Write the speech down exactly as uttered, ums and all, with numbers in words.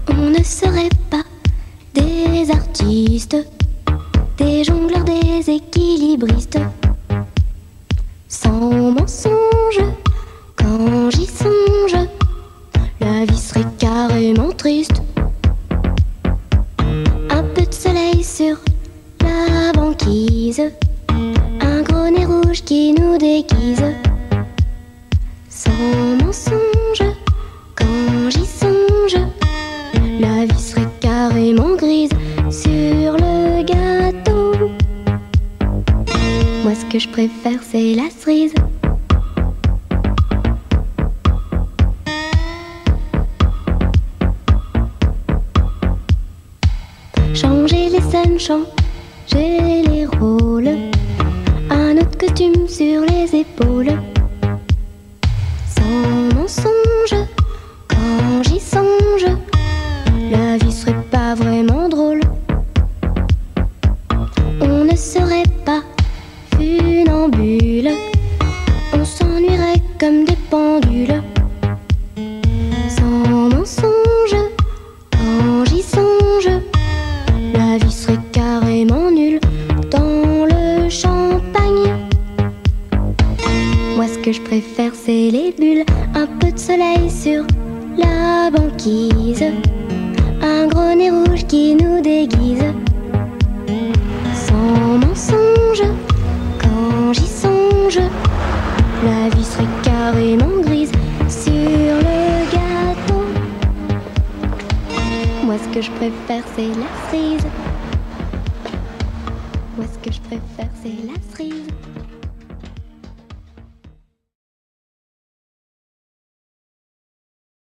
On ne serait pas des artistes, des jongleurs, des équilibristes, sans mensonge. Quand j'y songe, la vie serait carrément triste. Un peu de soleil sur la banquise, un gros nez rouge qui nous déguise. Sans mensonge, quand j'y songe, la vie serait carrément grise sur le gâteau. Moi ce que je préfère c'est la cerise. Changer les scènes, changer les rôles, un autre costume sur les épaules. Sans mensonge, quand j'y songe, la vie serait pas vraiment drôle. On ne serait pas funambule, on s'ennuierait comme des pendules. Sans mensonge, quand j'y songe, la vie serait carrément nulle dans le champagne. Moi ce que je préfère c'est les bulles, un peu de soleil sur la banquise, un gros nez rouge qui nous déguise. Sans mensonge, quand j'y songe, la vie serait carrément grise sur le gâteau. Moi ce que je préfère c'est la cerise. Moi ce que je préfère c'est la cerise.